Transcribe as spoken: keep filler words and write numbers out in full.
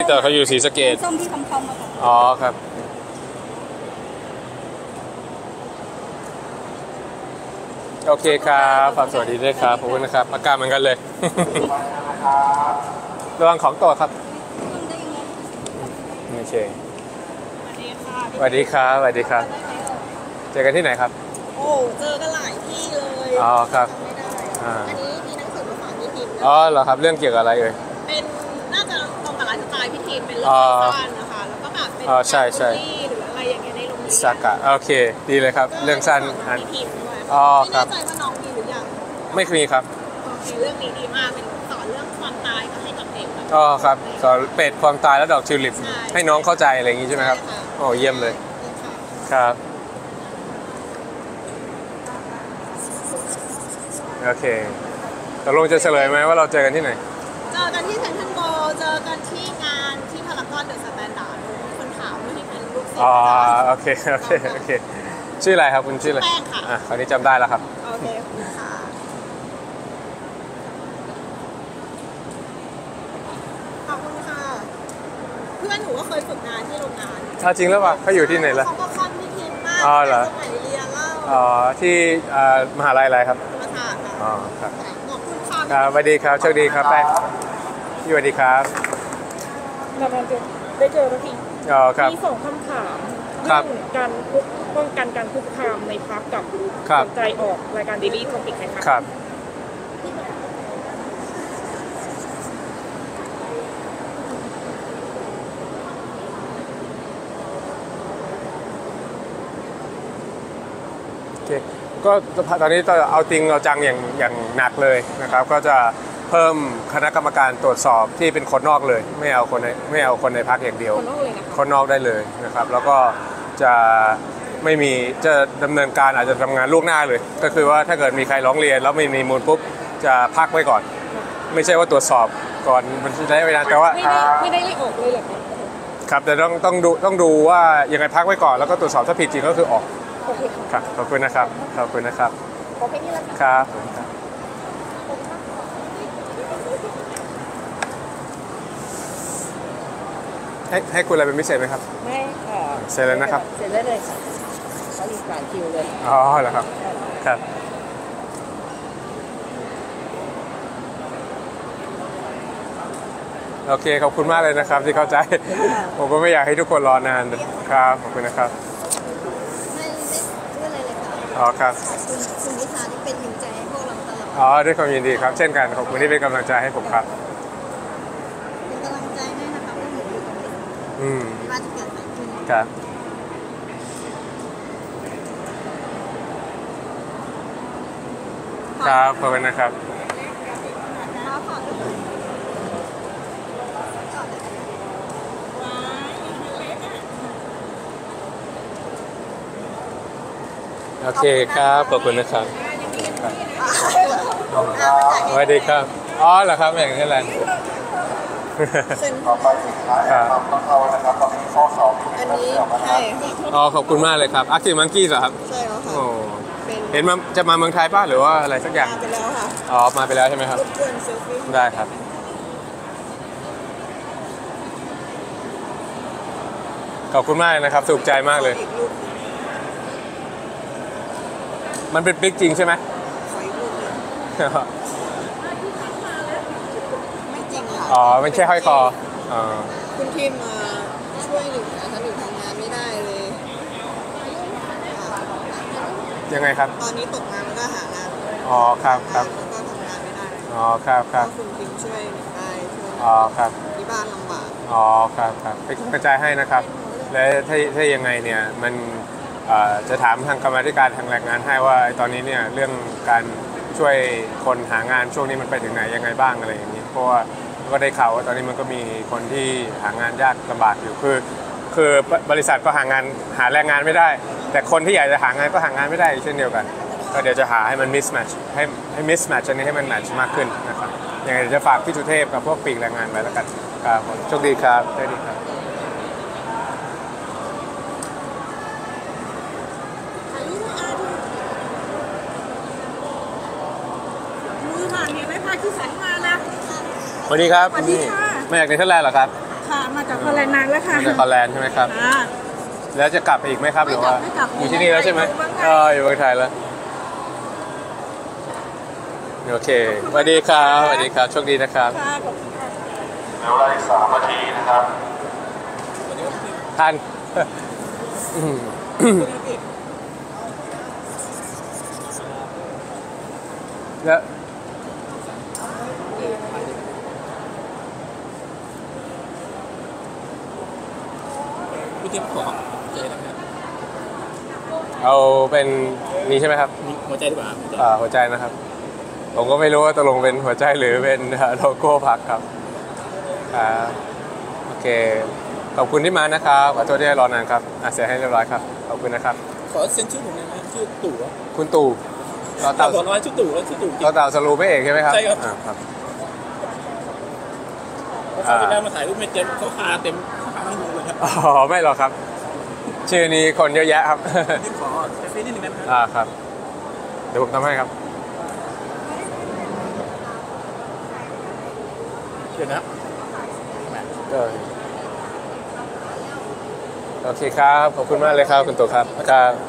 แต่เขาอยู่ศรีสะเกษส้มที่คำคำมาอ๋อครับโอเคครับฝากสวัสดีด้วยครับขอบคุณนะครับอากาศเหมือนกันเลยระวังของตัวครับโอเคสวัสดีครับสวัสดีครับเจอกันที่ไหนครับโอ้เจอกันหลายที่เลยอ๋อครับอันนี้มีหนังสือมาฝากพี่ทีมอ๋อเหรอครับเรื่องเกี่ยวกับอะไรเอ่ยเป็นน่าจะตรงกับไลฟ์สไตล์พี่ทีมเป็นเรื่องสั้นนะคะแล้วก็แบบเป็นใช่ใช่หรืออะไรอย่างเงี้ยในโรงเรียนสักกะโอเคดีเลยครับเรื่องสั้นอันอ๋อครับไม่แน่ใจว่าน้องมีหรือยังไม่มีครับโอเคเรื่องนี้ดีมากเป็นสอนเรื่องความตายก็ให้กับเด็กอ๋อครับสอนเป็ดความตายแล้วดอกทิวลิปให้น้องเข้าใจอะไรอย่างงี้ใช่ไหมครับโอ้เยี่ยมเลยครับโอเคตกลงจะเฉลยไหมว่าเราเจอกันที่ไหนเจอกันที่เซ็นทรัลโกลด์เจอกันที่งานที่พารากอนเดอะสแตนดาร์ดคนถามว่าที่เป็นลูกศิษย์อ๋อโอเคโอเคโอเคชื่ออะไรครับคุณชื่ออะไรแป้งค่ะอ่ะคราวนี้จำได้แล้วครับโอเคค่ะขอบคุณค่ะเพื่อนหนูก็เคยฝึกงานที่โรงงานถ้าจริงแล้วป่ะเขาอยู่ที่ไหนล่ะเขาก็ค่อนพี่ทีมมากอ๋อเหรอสมัยเรียนเล่าอ๋อที่มหาลัยอะไรครับธรรมศาสตร์ค่ะอ๋อครับขอบคุณค่ะครับสวัสดีครับโชคดีครับแป้งสวัสดีครับเราได้เจอแล้วพี่อ๋อครับมีสองคำถามเรื่องการป้องกันการคุกคามในพักกับสนใจออกรายการ Daily Topic ไหมครับโอเคก็ตอนนี้ต้องเอาจริงเอาจังอย่างอย่างหนักเลยนะครับก็จะเพิ่มคณะกรรมการตรวจสอบที่เป็นคนนอกเลยไม่เอาคนในไม่เอาคนในพรรคอย่างเดียวคนนอกได้เลยนะครับแล้วก็จะไม่มีจะดำเนินการอาจจะทำงานล่วงหน้าเลยก็คือว่าถ้าเกิดมีใครร้องเรียนแล้วไม่มีมูลปุ๊บจะพักไว้ก่อนไม่ใช่ว่าตรวจสอบก่อนมันจะได้เวลาแต่ว่าไม่ได้ไม่ออกเลยหรอครับแต่ต้องต้องดูต้องดูว่ายังไงพักไว้ก่อนแล้วก็ตรวจสอบถ้าผิดจริงก็คือออกครับขอบคุณนะครับขอบคุณนะครับขอไปนี่ละครับให้ให้คุณอะไรเป็นพิเศษไหมครับไม่ค่ะเสร็จแล้วนะครับเสร็จได้เลยค่ะเขาอีกหลายคิวเลยอ๋อเหรอครับครับโอเคขอบคุณมากเลยนะครับที่เข้าใจผมก็ไม่อยากให้ทุกคนรอนานครับขอบคุณนะครับไม่ได้ช่วยอะไรเลยค่ะอ๋อครับคุณคุณวิชาที่เป็นกำลังใจให้พวกเราตลอดอ๋อด้วยความยินดีครับเช่นกันขอบคุณที่เป็นกำลังใจให้ผมครับเป็นกำลังใจให้นะคะว่าหนูอยู่ตรงนี้อืมว่าจะเกิดอะไรขึ้นครับครับขอบคุณนะครับโอเคครับขอบคุณนะครับสวัสดีครับอ๋อเหรอครับอย่างนี้แหละครับอันนี้ใช่อ๋อขอบคุณมากเลยครับอาร์คิมังกี้เหรอครับใช่แล้วค่ะโอ้เห็นมาจะมาเมืองไทยป่ะหรือว่าอะไรสักอย่างมาไปแล้วค่ะอ๋อมาไปแล้วใช่ไหมครับได้ครับขอบคุณมากนะครับถูกใจมากเลยมันเป็นปิ๊กจริงใช่ไหมไม่จริงค่ะอ๋อไม่ใช่ห้อยคออ๋อคุณทีมมาช่วยหนูนะถ้าหนูทำงานไม่ได้เลยยังไงครับตอนนี้ตกงานแล้วก็หางานอ๋อครับครับแล้วก็ทำงานไม่ได้อ๋อครับครับคุณทีมช่วยหนูได้ช่วยอ๋อครับที่บ้านลำบากอ๋อครับครับเป็นกระจายให้นะครับและถ้าถ้ายังไงเนี่ยมันจะถามทางกรรมาธิการทางแรงงานให้ว่าตอนนี้เนี่ยเรื่องการช่วยคนหางานช่วงนี้มันไปถึงไหนยังไงบ้างอะไรอย่างนี้เพราะว่าก็ได้ข่าวว่าตอนนี้มันก็มีคนที่หางานยากลำบากอยู่คือคือบริษัทก็หางานหาแรงงานไม่ได้แต่คนที่อยากจะหางานก็หางานไม่ได้เช่นเดียวกันก็เดี๋ยวจะหาให้มัน mismatch ให้ให้ mismatch อันนี้ให้มัน match มากขึ้นนะครับยังไงจะฝากพี่สุเทพกับพวกปีกแรงงานไว้แล้วกันครับโชคดีครับโชคดีครับมือผ่านเนี่ยไม่พาที่สันมาแล้วสวัสดีครับมาจากเนเธอร์แลนด์เหรอครับค่ะมาจากฮอลแลนด์นานแล้วค่ะมาจากฮอลแลนด์ใช่ไหมครับอ่าแล้วจะกลับไปอีกไหมครับหรือว่าไม่กลับไม่กลับอยู่ที่นี่แล้วใช่ไหมอยู่เมืองไทยเอออยู่เมืองไทยแล้วโอเคสวัสดีครับสวัสดีครับโชคดีนะครับค่ะขอบคุณค่ะเหลือเวลาอีกสามนาทีนะครับท่าน แล้วผู้ที่ขอใจนะครับเอาเป็นนี่ใช่ไหมครับมีหัวใจดีกว่าหัวใจอ่าหัวใจนะครับ ผมก็ไม่รู้ว่าตกลงเป็นหัวใจหรือเป็นโลโก้พักครับอ่าโอเคขอบคุณที่มานะครับขอโทษที่ให้รอนานครับอ่ะเสียให้เรียบร้อยครับขอบคุณนะครับขอเซ็นชื่อผมหน่อยนะชื่อตู่อะคุณตู่ต่อต่าเต่าบอกว่าชื่อตู่แล้วชื่อตู่จริงต่อเต่าสรูปไม่เอกใช่ไหมครับใช่ครับอ่าครับเพราะเขาที่ได้มาถ่ายรูปไม่เต็มเขาคาเต็มคาทั้งวงเลยครับอ๋อไม่หรอกครับ ชื่อนี้คนเยอะแยะครับนี่ขอเซฟฟี่นิดนึงได้ไหมครับอ่าครับเดี๋ยวผมทำให้ครับเชิญนะครับก็โอเคครับขอบคุณมากเลยครับคุณตู่ครับครับ